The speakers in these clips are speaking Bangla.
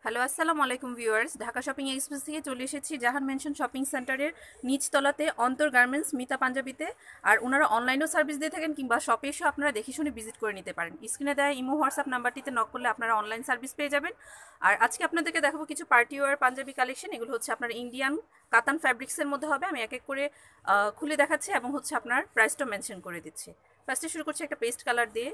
হ্যালো আসসালামু আলাইকুম ভিউয়ার্স, ঢাকা শপিং এক্সপ্রেস থেকে চলে এসেছি জাহান মেনশন শপিং সেন্টারের নিচতলাতে অন্তর গার্মেন্টস মিতা পাঞ্জাবিতে। আর ওনারা অনলাইনেও সার্ভিস দিয়ে থাকেন, কিংবা শপে এসেও আপনারা দেখে শুনে ভিজিট করে নিতে পারেন। স্ক্রিনে দেওয়া ইমো হোয়াটসঅ্যাপ নাম্বারটিতে নক করলে আপনারা অনলাইন সার্ভিস পেয়ে যাবেন। আর আজকে আপনাদেরকে দেখাবো কিছু পার্টি ওয়ার পাঞ্জাবি কালেকশন। এগুলো হচ্ছে আপনার ইন্ডিয়ান কাতান ফ্যাব্রিক্সের মধ্যে হবে। আমি এক এক করে খুলে দেখাচ্ছি এবং হচ্ছে আপনার প্রাইসটাও মেনশন করে দিচ্ছি। ফার্স্টে শুরু করছি একটা পেস্ট কালার দিয়ে।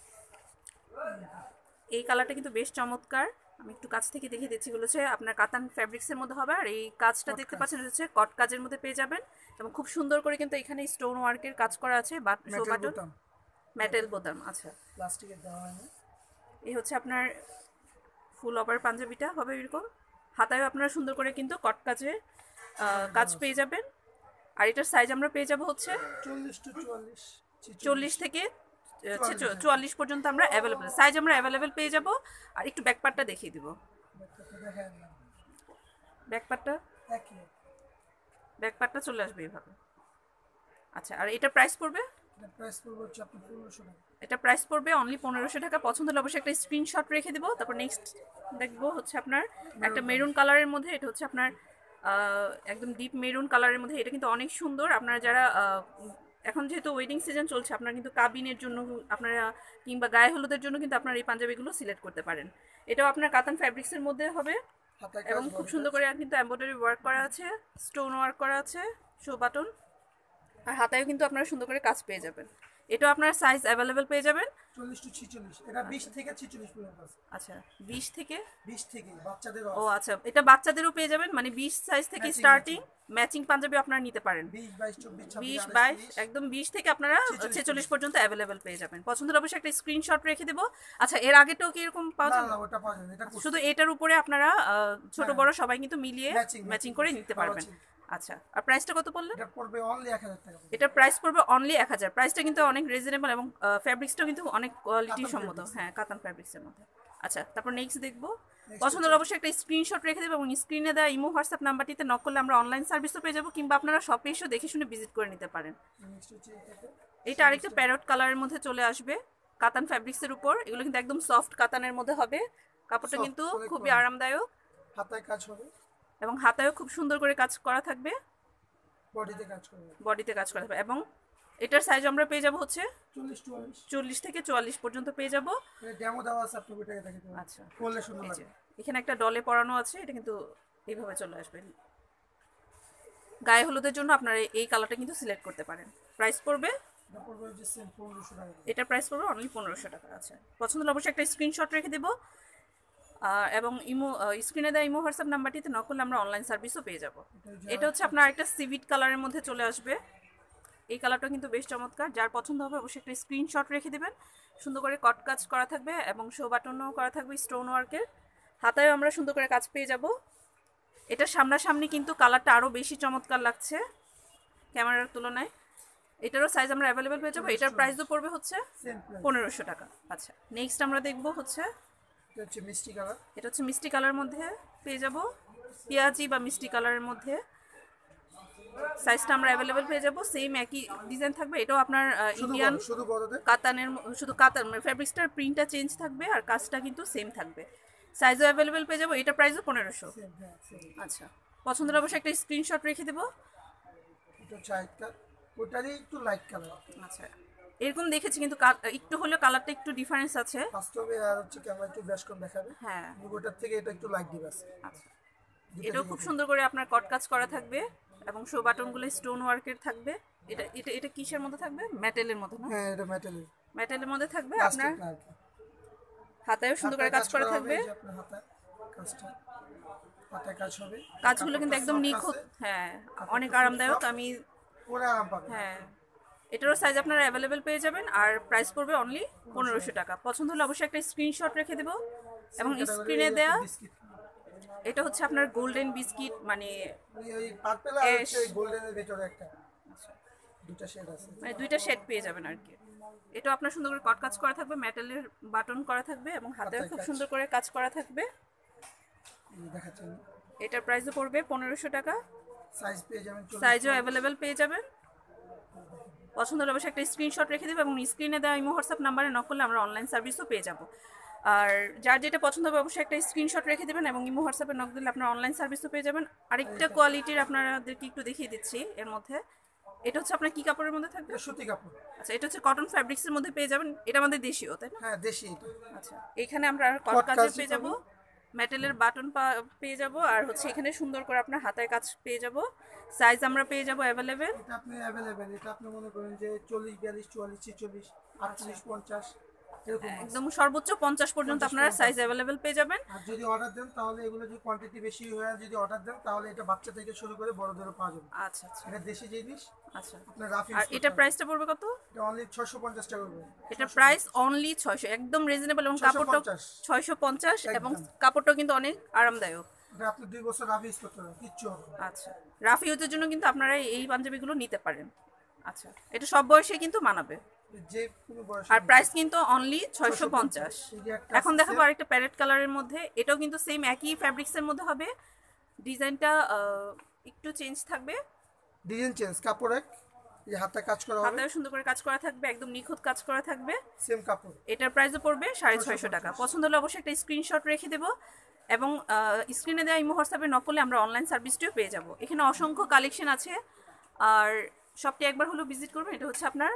এই কালারটা কিন্তু বেশ চমৎকার। আমি একটু কাছ থেকে দেখিয়ে দিচ্ছি। এগুলো হচ্ছে আপনার কাতান ফ্যাব্রিক্সের মধ্যে হবে। আর এই কাজটা দেখতে পাচ্ছেন হচ্ছে কট কাজের মধ্যে পেয়ে যাবেন, এবং খুব সুন্দর করে কিন্তু এখানে স্টোন ওয়ার্কের কাজ করা আছে। মেটাল বোতাম, আচ্ছা, প্লাস্টিকের দেওয়া হয় না। এই হচ্ছে আপনার ফুল ওভার পাঞ্জাবিটা হবে এরকম। হাতায়ও আপনারা সুন্দর করে কিন্তু কট কাজের কাজ পেয়ে যাবেন। আর এটার সাইজ আমরা পেয়ে যাব হচ্ছে 40 থেকে 44 পর্যন্ত আমরা অ্যাভেলেবেল সাইজ আমরা অ্যাভেলেবেল পেয়ে যাব। আর একটু ব্যাকপার্টটা দেখিয়ে দিব। ব্যাকপার্টটা চলে আসবে এইভাবে। আচ্ছা, আর এটা প্রাইস পড়বে এটা প্রাইস পড়বে অনলি 1500 টাকা। পছন্দ হলে অবশ্যই একটা স্ক্রিনশট রেখে দেবো। তারপর নেক্সট দেখবো হচ্ছে আপনার একটা মেরুন কালারের মধ্যে। এটা হচ্ছে আপনার একদম ডিপ মেরুন কালারের মধ্যে। এটা কিন্তু অনেক সুন্দর। আপনারা যারা এখন যেহেতু ওয়েডিং সিজন চলছে, আপনারা কিন্তু কাবিনের জন্য আপনারা কিংবা গায়ে হলুদের জন্য কিন্তু আপনারা এই পাঞ্জাবিগুলো সিলেক্ট করতে পারেন। এটাও আপনার কাতান ফ্যাব্রিক্সের মধ্যে হবে, এবং খুব সুন্দর করে কিন্তু এমব্রয়ডারি ওয়ার্ক করা আছে, স্টোন ওয়ার্ক করা আছে, শো বাটন। আর হাতায়ও কিন্তু আপনারা সুন্দর করে কাজ পেয়ে যাবেন। এটাও আপনার সাইজ অ্যাভেলেবেল পেয়ে যাবেন 40 টু 46। এটা 20 থেকে 46 পর্যন্ত আছে। আচ্ছা, 20 থেকে বাচ্চাদের। ও আচ্ছা, এটা বাচ্চাদেরও পেয়ে যাবেন, মানে 20 সাইজ থেকে স্টার্টিং। ম্যাচিং পাঞ্জাবি আপনারা নিতে পারেন 20 22 24 20 26 22 একদম 20 থেকে আপনারা 46 পর্যন্ত অ্যাভেলেবেল পেয়ে যাবেন। পছন্দের অবশ্যই একটা স্ক্রিনশট রেখে দেবো। আচ্ছা, এর আগেটাও কি এরকম পাওয়া যাবে? না, ওটা পাওয়া যাবে। এটা শুধু এটার উপরে আপনারা ছোট বড় সবাই কিন্তু মিলিয়ে ম্যাচিং করে নিতে পারবেন। আচ্ছা, আর প্রাইসটা কত বললেন? এটা পড়বে অনলি 1000 টাকা। এটার প্রাইস পড়বে অনলি 1000। প্রাইসটা কিন্তু অনেক রিজনেবল, এবং ফ্যাব্রিক্সটাও কিন্তু অনেক কোয়ালিটি সম্মত। হ্যাঁ, কাতান ফ্যাব্রিক্সের মধ্যে। আচ্ছা, তারপর নেক্সট দেখবো। পছন্দ হলে অবশ্যই একটা স্ক্রিনশট রেখে দেবো, এবং স্ক্রিনে দেওয়া ইমো হোয়াটসঅ্যাপ নাম্বারটিতে নক করলে আমরা অনলাইন সার্ভিসও পেয়ে যাবো, কিংবা আপনারা শপে এসেও দেখে শুনে ভিজিট করে নিতে পারেন। এটা আরেকটা প্যারট কালারের মধ্যে চলে আসবে কাতান ফ্যাব্রিক্সের উপর। এগুলো কিন্তু একদম সফট কাতানের মধ্যে হবে। কাপড়টা কিন্তু খুবই আরামদায়ক, হাতায় কাজ হবে, এবং হাতায়ও খুব সুন্দর করে কাজ করা থাকবে, বডিতে কাজ থাকবে। করবে। এবং এটার সাইজ আমরা পেয়ে যাব হচ্ছে 40 থেকে 44 পর্যন্ত পেয়ে যাব। ডেমো দেওয়া আছে, আপনি ওইটাকে দেখে দেবেন। আচ্ছা, পরলে সুন্দর লাগবে। এখানে একটা ডলে পরানো আছে। এটা কিন্তু এইভাবে চলে আসবে। গায়ে হলুদের জন্য আপনারা এই কালারটা কিন্তু সিলেক্ট করতে পারেন। প্রাইস পড়বে এটার প্রাইস পড়বে অনলি 1500 টাকা। আচ্ছা, পছন্দ হলে অবশ্যই একটা স্ক্রিনশট রেখে দেবো, এবং স্ক্রিনে দেওয়া ইমো হোয়াটসঅ্যাপ নাম্বারটিতে নক করলে আমরা অনলাইন সার্ভিসও পেয়ে যাব। এটা হচ্ছে আপনার একটা সিভিট কালারের মধ্যে চলে আসবে। এই কালারটা কিন্তু বেশ চমৎকার। যার পছন্দ হবে অবশ্যই একটা স্ক্রিনশট রেখে দেবেন। সুন্দর করে কট কাজ করা থাকবে, এবং শো বাটনও করা থাকবে স্টোন ওয়ার্কের। হাতায়ও আমরা সুন্দর করে কাজ পেয়ে যাব। এটা সামনাসামনি কিন্তু কালারটা আরও বেশি চমৎকার লাগছে ক্যামেরার তুলনায়। এটারও সাইজ আমরা অ্যাভেলেবেল পেয়ে যাবো। এটার প্রাইসও পড়বে হচ্ছে 1500 টাকা। আচ্ছা, নেক্সট আমরা দেখবো হচ্ছে এটা হচ্ছে মিষ্টি কালার মধ্যে পেয়ে যাব, পেঁয়াজি বা মিষ্টি কালারের মধ্যে। সাইজটা আমরা অ্যাভেলেবেল পেয়ে যাব। সেম একই ডিজাইন থাকবে। এটাও আপনার ইন্ডিয়ান কাতানের, শুধু কাতান ফ্যাব্রিক্সটার প্রিন্টটা চেঞ্জ থাকবে, আর কাজটা কিন্তু সেম থাকবে। সাইজও অ্যাভেলেবেল পেয়ে যাবো। এটা প্রাইসও 1500। আচ্ছা, পছন্দের অবশ্যই একটা স্ক্রিনশট রেখে দেবো। আচ্ছা, এরকম দেখেছি, কিন্তু একটু হলেও কালারটা একটু ডিফারেন্স আছে। হ্যাঁ, এটাও খুব সুন্দর করে আপনার কট কাজ করা থাকবে, এবং শো বাটনগুলো স্টোন ওয়ার্কের থাকবে। এটা এটা এটা কিসের মধ্যে থাকবে? মেটালের মধ্যে না? হ্যাঁ, এটা মেটালের মধ্যে থাকবে। আপনার হাতায়ও সুন্দর করে কাজ করা থাকবে। কাজগুলো কিন্তু একদম নিখুঁত। হ্যাঁ, অনেক আরামদায়ক। আমি হ্যাঁ, এটারও সাইজ আপনারা অ্যাভেলেবেল পেয়ে যাবেন। আর প্রাইস পড়বে অনলি 1500 টাকা। পছন্দ হলে অবশ্যই একটা স্ক্রিনশট রেখে দেবো, এবং স্ক্রিনে দেয়া এটা হচ্ছে আপনার গোল্ডেন বিস্কিট, মানে দুইটা শেড পেয়ে যাবেন আর কি। এটা আপনার সুন্দর করে কট কাজ করা থাকবে, মেটালের বাটন করা থাকবে, এবং হাতেও খুব সুন্দর করে কাজ করা থাকবে। এটার প্রাইসও পড়বে 1500 টাকা। সাইজও অ্যাভেলেবেল পেয়ে যাবেন। পছন্দ হলে অবশ্যই একটা স্ক্রিনশট রেখে দেবে, এবং স্ক্রিনে দেওয়া ইমো হোয়াটসঅ্যাপ নাম্বারে নক করলে আমরা অনলাইন সার্ভিসও পেয়ে যাব। আর যার যেটা পছন্দ হবে অবশ্যই একটা স্ক্রিনশট রেখে দেবেন এবং ইমো হোয়াটসঅ্যাপে নক দিলে আপনার অনলাইন সার্ভিসও পেয়ে যাবেন। আরেকটা কোয়ালিটির আপনাদেরকে একটু দেখিয়ে দিচ্ছি এর মধ্যে। এটা হচ্ছে আপনার কি কাপড়ের মধ্যে থাকবে? এটা সুতি কাপড়। আচ্ছা, এটা হচ্ছে কটন ফ্যাব্রিক্সের মধ্যে পেয়ে যাবেন। এটা আমাদের দেশীয়, তাই না? হ্যাঁ, দেশি এটা। আচ্ছা, এখানে আমরা কট কট কাজের কাজ পেয়ে যাব, পাবেন। মেটালের বাটন পেয়ে যাব, আর হচ্ছে এখানে সুন্দর করে আপনার হাতায় কাজ পেয়ে যাব। সাইজ আমরা পেয়ে যাব অ্যাভেলেবেল। এটা আপনি অ্যাভেলেবেল, এটা আপনি মনে করেন যে 40, 42, 44, 46, 48, 50 এরকম আছে। একদম সর্বোচ্চ 50 পর্যন্ত 50 আপনারা সাইজ 50 অ্যাভেলেবেল পেয়ে যাবেন। আর যদি অর্ডার দেন তাহলে এগুলো যদি কোয়ান্টিটি বেশি হয়ে যদি অর্ডার দেন তাহলে এটা বাচ্চা থেকে শুরু করে বড়দেরও পাওয়া যাবে। আচ্ছা আচ্ছা এটা দেশি জিনিস, আচ্ছা। আপনার রাফ আর ইউজ করতে এটা হবে। প্রাইসটা পড়বে কত? এটা অনলি 650 টাকা করে। এটা প্রাইস অনলি 600, একদম রিজনেবল, এবং কাপড়টা 650 650 এবং একদম। কাপড়টাও কিন্তু অনেক আরামদায়ক। এটা আপনি 2 বছর রাফ ইউজ করতে পারবেন, কিচ্ছু হবে না। আচ্ছা, রাফ ইউজের জন্য কিন্তু আপনারা এই পাঞ্জাবিগুলো নিতে পারেন। আচ্ছা, এটা সব বয়সে কিন্তু মানাবে। যে কোনো বয়স। আর প্রাইস কিন্তু অনলি 650। এই যে একটা এখন আছে দেখাবো আরেকটা প্যারেট কালারের মধ্যে। এটাও কিন্তু সেম একই ফ্যাব্রিক্সের মধ্যে হবে, ডিজাইনটা একটু চেঞ্জ থাকবে। ডিজাইন চেঞ্জ, কাপড় এক, এই হাতে কাজ করা হবে, হাতেও সুন্দর করে কাজ করা থাকবে, একদম নিখুঁত কাজ করা থাকবে। সেম কাপড়। এটার প্রাইসও পড়বে 650 টাকা। পছন্দ হলে অবশ্যই একটা স্ক্রিনশট রেখে দেবো এবং স্ক্রিনে দেওয়া ইমো হোয়াটসঅ্যাপে নক করলে আমরা অনলাইন সার্ভিসটিও পেয়ে যাব। এখানে অসংখ্য কালেকশন আছে, আর শপটি একবার হলেও ভিজিট করবেন। এটা হচ্ছে আপনার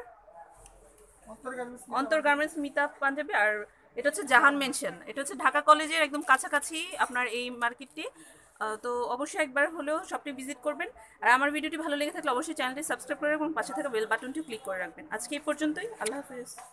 অন্তর গার্মেন্টস মিতা পাঞ্জাবি, আর এটা হচ্ছে জাহান মেনশন। এটা হচ্ছে ঢাকা কলেজের একদম কাছাকাছি আপনার এই মার্কেটটি। তো অবশ্যই একবার হলেও শপটি ভিজিট করবেন। আর আমার ভিডিওটি ভালো লেগে থাকলে অবশ্যই চ্যানেলটি সাবস্ক্রাইব করে রাখবেন এবং পাশে থাকা বেল বাটনটিও ক্লিক করে রাখবেন। আজকে এই পর্যন্তই, আল্লাহ হাফেজ।